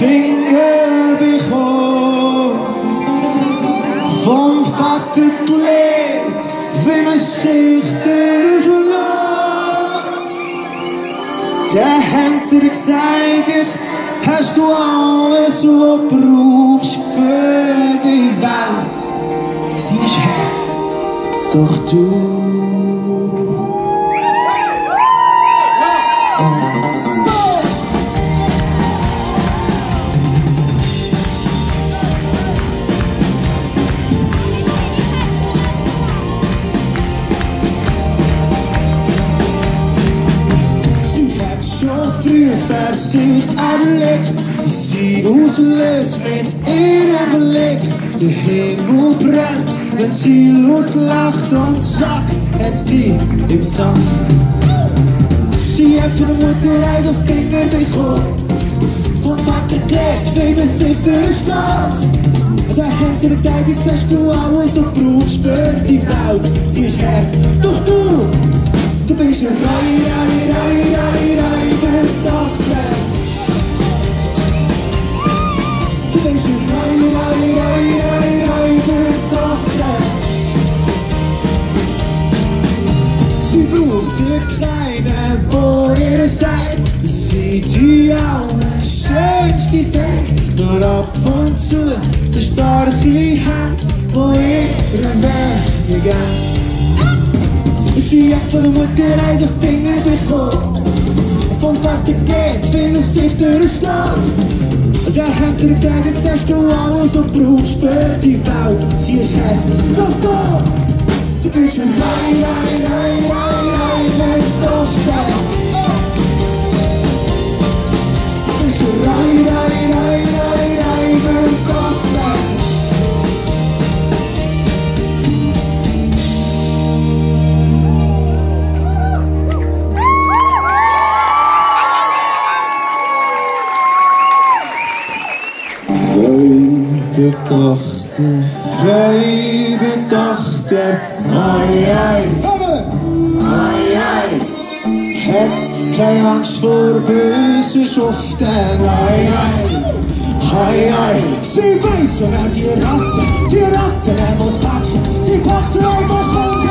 Finger bekommen, vom Vater gelehrt, wie man sich durchlässt. Der hat dir gesagt, jetzt hast du alles, was du brauchst für die Welt. Sie ist hart, doch du. Früh Versicht anlegt, sie auslöst mit ihrem Blick. Der Himmel brennt, wenn sie laut lacht und zack, hat's die im Sack. Sie hat von der Mutter eins auf die Finger bekommen, vom Vater gelegt, wie man sich durchsteht. Und da hat sie gesagt, jetzt hast du alles, was du brauchst für die Welt. Sie ist hart, doch du bist ein Tochter. Du bist ein Tochter. Sie braucht dir keinen, der ihr sagt, dass sie die allerschönste sagt. Nur ab und zu so starke Hand, wo ihren Weg geht. Sie hat von der Mutter eins auf die Finger bekommen, vom Vater geht, wie man sich durchschlägt. Und da hat sie gesagt, jetzt hast du alles, was du brauchst für die Welt. Sie ist hart, doch du bist ein Tochter. Du bist ein Tochter. Räuber Tochter, ai ai, hat keine Angst vor bösen Schuften, ai ai, sie weiss, wer die Ratte muss packen, sie packt sie einfach an.